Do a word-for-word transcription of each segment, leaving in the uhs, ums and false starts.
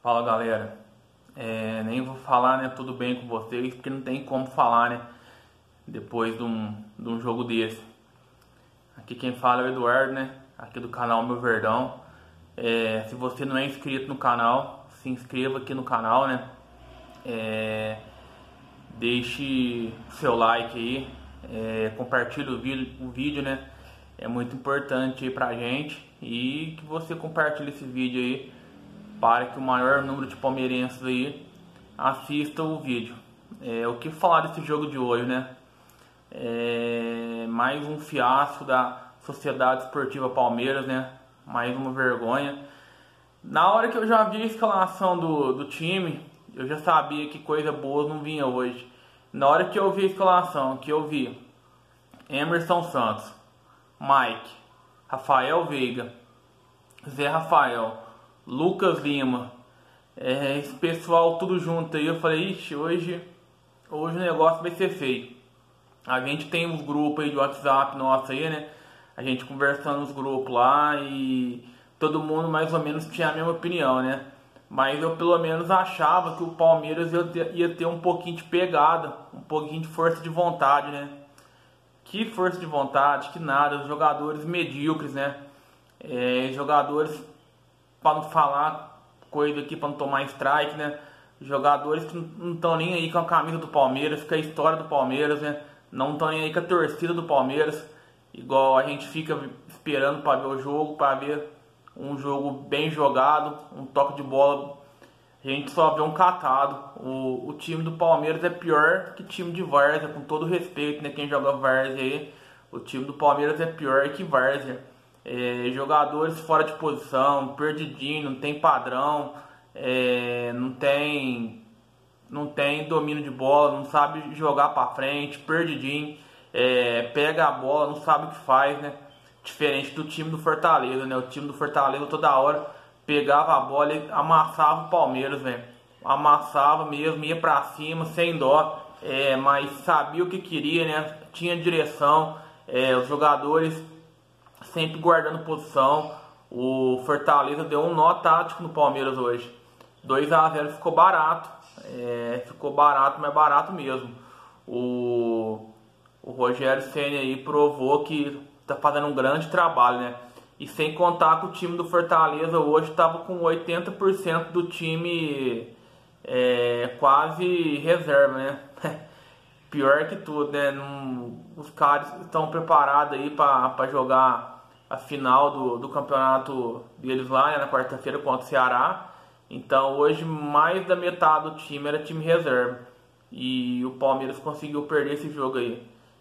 Fala galera, é, nem vou falar, né, tudo bem com vocês, porque não tem como falar, né, depois de um, de um jogo desse. Aqui quem fala é o Eduardo, né, aqui do canal Meu Verdão. É, se você não é inscrito no canal, se inscreva aqui no canal, né, é, deixe seu like aí, é, compartilhe o vídeo, o vídeo, né, é muito importante aí pra gente, e que você compartilhe esse vídeo aí para que o maior número de palmeirenses aí assista o vídeo. É, o que falar desse jogo de hoje, né? É, mais um fiasco da Sociedade Esportiva Palmeiras, né? Mais uma vergonha. Na hora que eu já vi a escalação do, do time, eu já sabia que coisa boa não vinha hoje. Na hora que eu vi a escalação, que eu vi Emerson Santos, Mike, Rafael Veiga, Zé Rafael, Lucas Lima, é, esse pessoal tudo junto aí, eu falei, ixi, hoje, hoje o negócio vai ser feio. A gente tem uns grupos aí de WhatsApp nosso aí, né? A gente conversando nos grupos lá e todo mundo mais ou menos tinha a mesma opinião, né? Mas eu pelo menos achava que o Palmeiras ia ter, ia ter um pouquinho de pegada, um pouquinho de força de vontade, né? Que força de vontade, que nada, os jogadores medíocres, né? É, jogadores, para não falar coisa aqui, para não tomar strike, né? Jogadores que não estão nem aí com a camisa do Palmeiras, com a história do Palmeiras, né? Não estão nem aí com a torcida do Palmeiras, igual a gente fica esperando para ver o jogo, para ver um jogo bem jogado, um toque de bola. A gente só vê um catado. O, o time do Palmeiras é pior que time de várzea, com todo respeito, né? Quem joga várzea aí, o time do Palmeiras é pior que várzea. É, jogadores fora de posição, perdidinho, não tem padrão, é, não tem não tem domínio de bola, não sabe jogar pra frente, perdidinho, é, pega a bola, não sabe o que faz, né? Diferente do time do Fortaleza, né? O time do Fortaleza toda hora pegava a bola e amassava o Palmeiras, né? Amassava mesmo, ia pra cima, sem dó, é, mas sabia o que queria, né? Tinha direção, é, os jogadores sempre guardando posição. O Fortaleza deu um nó tático no Palmeiras hoje. dois a zero ficou barato. É, ficou barato, mas barato mesmo. O, o Rogério Ceni aí provou que tá fazendo um grande trabalho, né? E sem contar que o time do Fortaleza hoje estava com oitenta por cento do time é, quase reserva, né? Pior que tudo, né? Não, os caras estão preparados aí para jogar a final do, do campeonato deles lá, né, na quarta-feira contra o Ceará. Então hoje mais da metade do time era time reserva. E o Palmeiras conseguiu perder esse jogo aí.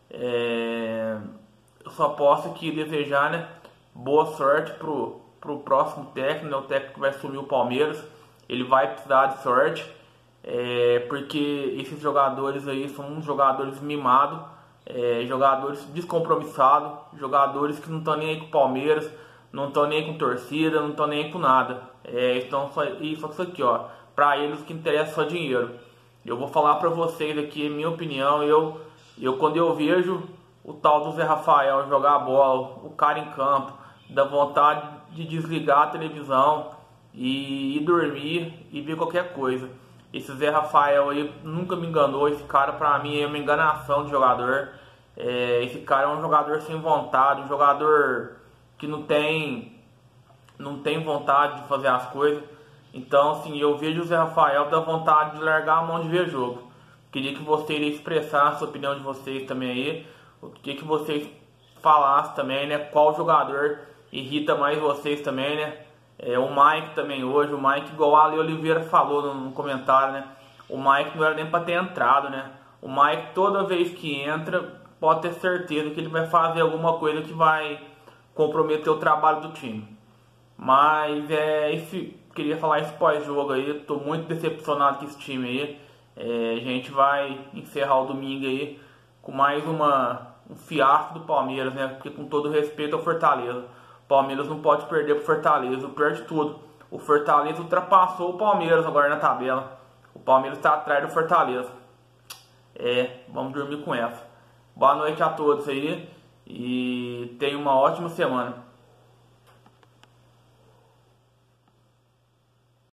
É, eu só posso aqui desejar, né, boa sorte pro, pro próximo técnico, né, o técnico que vai assumir o Palmeiras. Ele vai precisar de sorte. É, porque esses jogadores aí são uns jogadores mimados, é, jogadores descompromissados, jogadores que não estão nem aí com o Palmeiras, não estão nem aí com torcida, não estão nem aí com nada. É, estão só, só isso aqui, ó, pra eles o que interessa é só dinheiro. Eu vou falar pra vocês aqui, minha opinião, eu, eu quando eu vejo o tal do Zé Rafael jogar a bola, o cara em campo, dá vontade de desligar a televisão e ir dormir e ver qualquer coisa. Esse Zé Rafael aí nunca me enganou. Esse cara pra mim é uma enganação de jogador. É, esse cara é um jogador sem vontade, um jogador que não tem não tem vontade de fazer as coisas. Então assim, eu vejo o Zé Rafael da vontade de largar a mão de ver jogo. Queria que vocês expressassem a sua opinião de vocês também aí. Eu queria que vocês falassem também, né, qual jogador irrita mais vocês também, né? É, o Mike também hoje, o Mike, igual o Ale Oliveira falou no, no comentário, né? O Mike não era nem para ter entrado, né? O Mike toda vez que entra, pode ter certeza que ele vai fazer alguma coisa que vai comprometer o trabalho do time. Mas é esse, queria falar esse pós-jogo aí, tô muito decepcionado com esse time aí. É, a gente vai encerrar o domingo aí com mais uma, um fiasco do Palmeiras, né? Porque com todo respeito ao Fortaleza, o Palmeiras não pode perder pro Fortaleza. O pior de tudo, o Fortaleza ultrapassou o Palmeiras agora na tabela. O Palmeiras está atrás do Fortaleza. É, vamos dormir com essa. Boa noite a todos aí e tenham uma ótima semana.